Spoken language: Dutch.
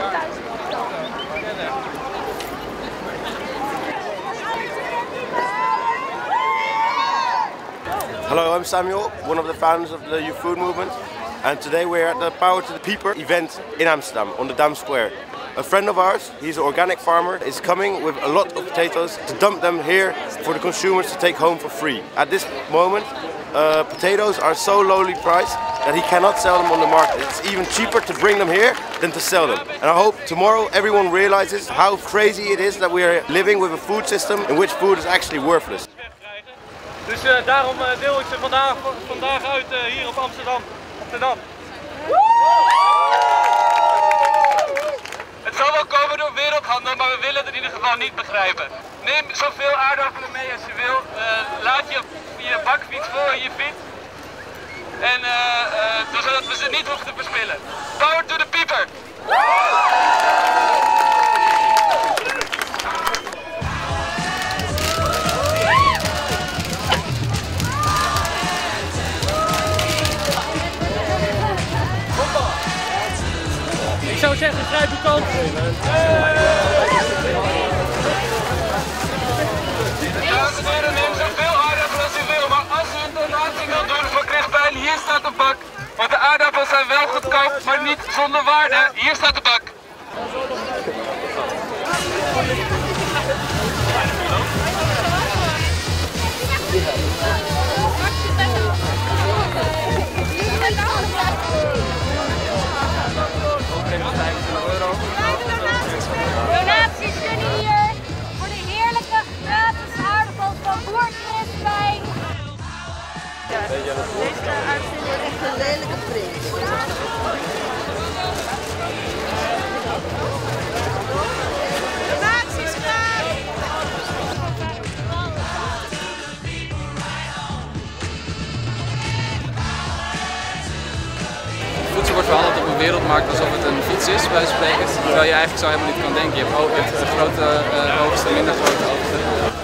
Hello, I'm Samuel, one of the founders of the Youth Food Movement, and today we're at the Power to the People event in Amsterdam on the Dam Square. A friend of ours, he's an organic farmer, is coming with a lot of potatoes to dump them here for the consumers to take home for free. At this moment, potatoes are so lowly priced that he cannot sell them on the market. It's even cheaper to bring them here than to sell them. And I hope tomorrow everyone realizes how crazy it is that we are living with a food system in which food is actually worthless. Dus daarom deel ik ze vandaag uit hier op Amsterdam, op de Dam. Het zal wel komen door wereldhandel, maar we willen het in ieder geval niet begrijpen. Neem zoveel aardappelen mee als je wil. Laat je bakfiets vol in je fiets. En zodat we ze niet hoeven te verspillen. Power to the people! Ik zou zeggen, grijp je kans. Dames en heren, neem zoveel aardappelen als u wil, maar als u een donatie wilt doen voor Chris Pijn, hier staat de bak. Want de aardappels zijn wel goedkoop, maar niet zonder waarde. Hier staat de bak. Donaties kunnen hier voor de heerlijke gratis aardappels van boer Chris Pijn. Deze aardappel is echt een lelijke prins. Donaties graag! Voedsel wordt verhandeld op een wereldmarkt alsof het een fiets is, bij spreken. Terwijl je eigenlijk zo helemaal niet kan denken. Je hebt de grote oogsten, minder grote oogsten.